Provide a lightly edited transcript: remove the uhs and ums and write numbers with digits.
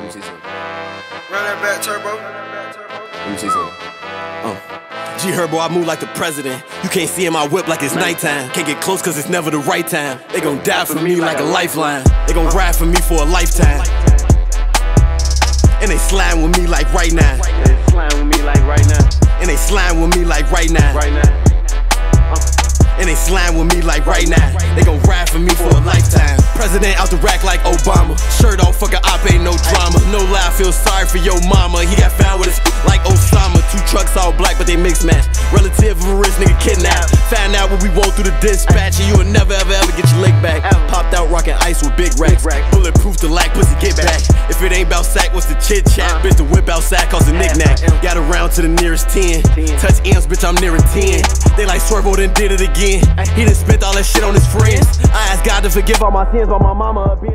me see something. Run that back, turbo. Let me see something. G Herbo, I move like the president. You can't see in my whip like it's nighttime. Can't get close cause it's never the right time. They gon' die for me like a lifeline. They gon' ride for me for a lifetime. And they slime with me like right now. And they slime with me like right now. And they slime with me like right now. Right now. And they slime with me like right now. They gon' ride for me for a lifetime. President out the rack like Obama. Shirt off, fuck a op, ain't no drama. No lie, I feel sorry for your mama. He got found with his like Osama. 2 trucks all black, but they mix match. Relative of a rich nigga kidnapped. Found out what we want through the dispatch, and you will never ever ever get your lick back. Popped out rockin' ice with big racks. Bulletproof the lack, pussy get back. If it ain't bout sack, what's the chit chat? Bitch, the whip outside cause a knick-knack. Got around to the nearest 10. Touch M's, bitch, I'm nearing 10. They like Swervo, then did it again. He done spent all that shit on his friends. I asked God to forgive all my sins, but my mama a bitch.